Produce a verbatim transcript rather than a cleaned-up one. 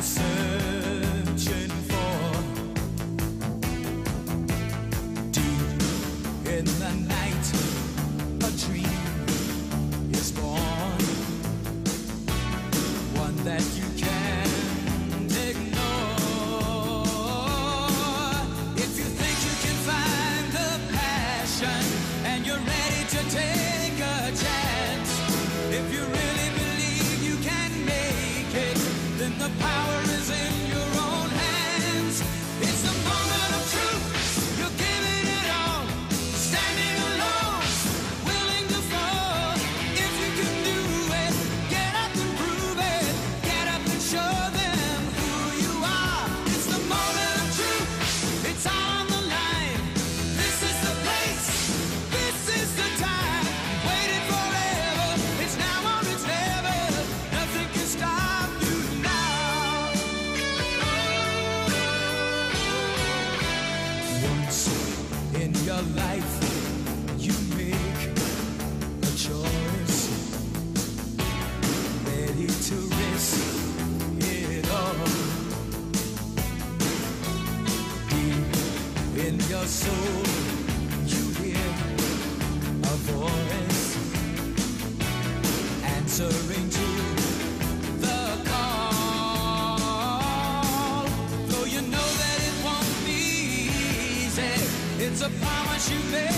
searching for. Deep in the night, a dream is born, one that you can't ignore. If you think you can find the passion and you're ready to take a chance, if you really believe you can make it, then the power is in your own hands. It's the moment of truth. You're giving it all, standing alone, willing to fall. If you can do it, get up and prove it. Get up and show them who you are. It's the moment of truth. It's on the line. This is the place. This is the time. Waited forever. It's now or it's never. Nothing can stop you now. Once in your life, you make a choice, ready to risk it all. Deep in your soul, you hear a voice answering to the call. Though you know that it won't be easy, it's a promise you made.